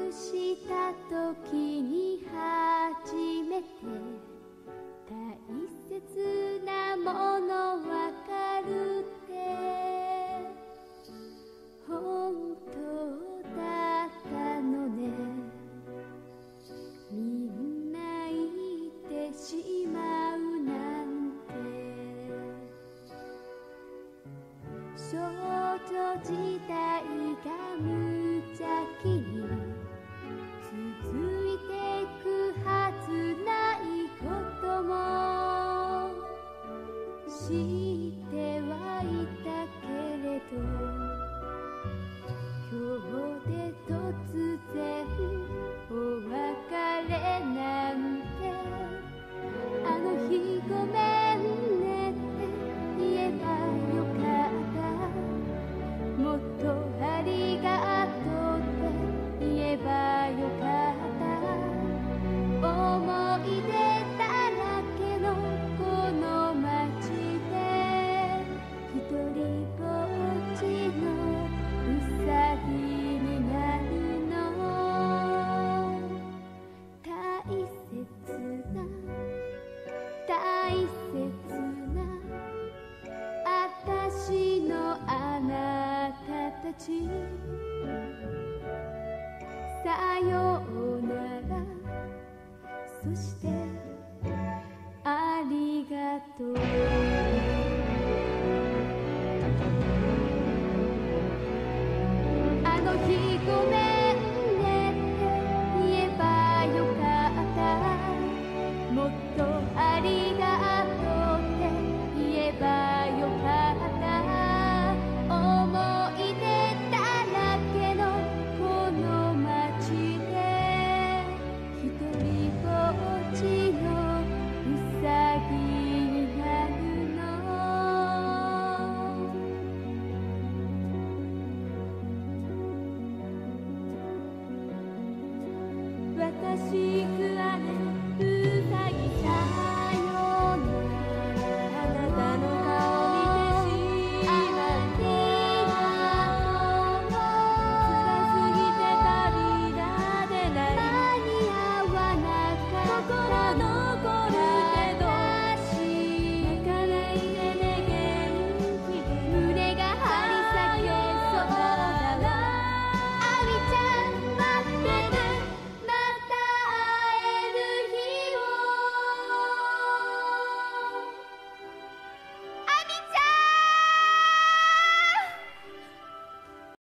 した時に初めて大切なものわかるって本当だったのね。みんな言ってしまうなんて。少女時代が無邪気に続いてくはずないことも知ってはいたけれど、今日で突然お別れなんて、あの日ごめんねって言えばよかった、もっとありがとうって言えばよかった、思い出だらけのこの街で一人ぼっちのうさぎになるの。大切な大切なあたしのあなたたち、さようなら、そしてありがとう。